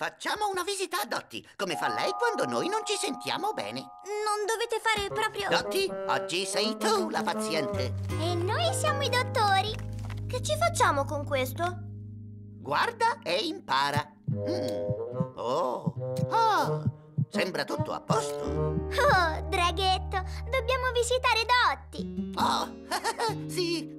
Facciamo una visita a Dottie, come fa lei quando noi non ci sentiamo bene. Non dovete fare proprio... Dottie, oggi sei tu la paziente. E noi siamo i dottori. Che ci facciamo con questo? Guarda e impara. Sembra tutto a posto. Oh, draghetto, dobbiamo visitare Dottie. Oh, sì.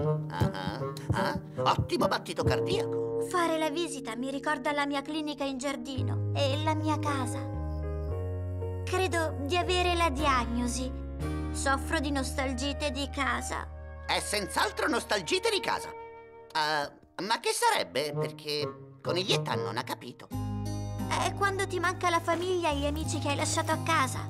Ottimo battito cardiaco. Fare la visita mi ricorda la mia clinica in giardino e la mia casa. Credo di avere la diagnosi. Soffro di nostalgite di casa. È senz'altro nostalgite di casa. Ma che sarebbe? Perché Coniglietta non ha capito. È quando ti manca la famiglia e gli amici che hai lasciato a casa.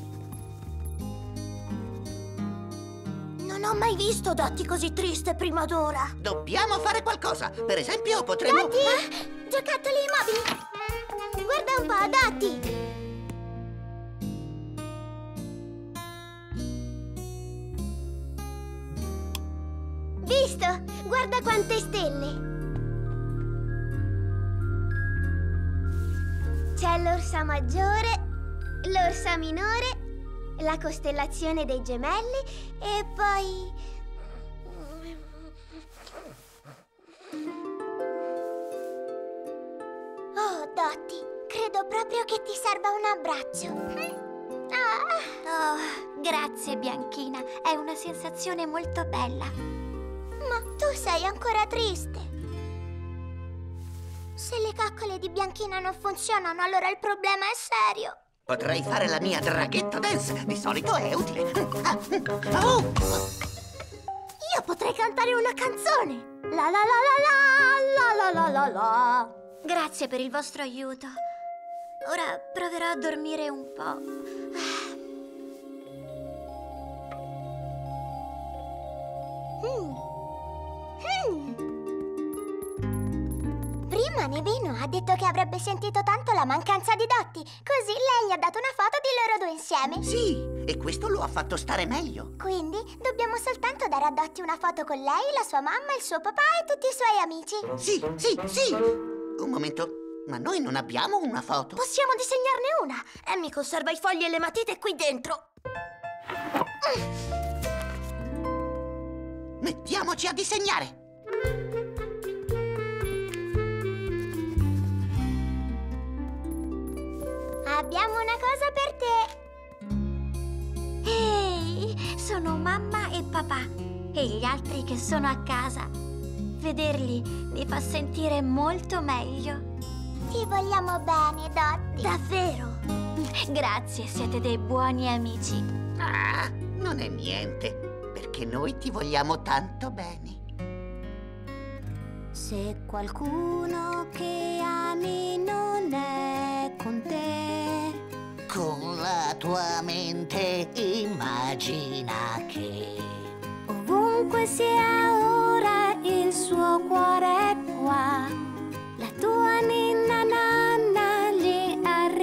Non ho mai visto Dottie così triste prima d'ora. Dobbiamo fare qualcosa. Per esempio, potremmo... Dottie! Giocattoli immobili! Guarda un po', Dottie! Visto? Guarda quante stelle! C'è l'orsa maggiore, l'orsa minore, la costellazione dei gemelli e poi... Oh, Dottie, credo proprio che ti serva un abbraccio. Oh, grazie, Bianchina. È una sensazione molto bella. Ma tu sei ancora triste. Se le coccole di Bianchina non funzionano, allora il problema è serio. Potrei fare la mia draghetto dance. Di solito è utile. Io potrei cantare una canzone. La la la la la la la la la. Grazie per il vostro aiuto. Ora proverò a dormire un po'. Prima Nevino ha detto che avrebbe sentito tanto la mancanza di Dottie. Così lei gli ha dato una foto di loro due insieme. Sì, e questo lo ha fatto stare meglio. Quindi dobbiamo soltanto dare a Dottie una foto con lei, la sua mamma, il suo papà e tutti i suoi amici. Sì. Un momento, ma noi non abbiamo una foto. Possiamo disegnarne una. Emmy conserva i fogli e le matite qui dentro. Mettiamoci a disegnare. Abbiamo una cosa per te. Ehi, sono mamma e papà e gli altri che sono a casa. Vederli mi fa sentire molto meglio. Ti vogliamo bene, Dottie. Davvero? Grazie, siete dei buoni amici. Non è niente, perché noi ti vogliamo tanto bene. Se qualcuno che ami non è con te, Con la tua mente immagina che ovunque sia ora il suo cuore è qua. La tua ninna nanna gli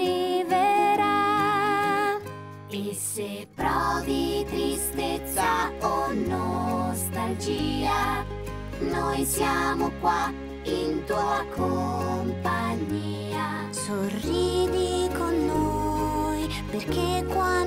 arriverà. E se provi tristezza o nostalgia, noi siamo qua in tua compagnia. Sorridi con noi, perché qua